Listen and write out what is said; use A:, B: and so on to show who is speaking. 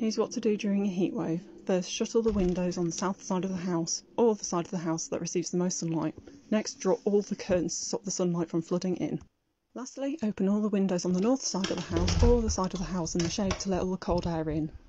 A: Here's what to do during a heatwave. First, shut all the windows on the south side of the house, or the side of the house that receives the most sunlight. Next, draw all the curtains to stop the sunlight from flooding in. Lastly, open all the windows on the north side of the house, or the side of the house in the shade to let all the cold air in.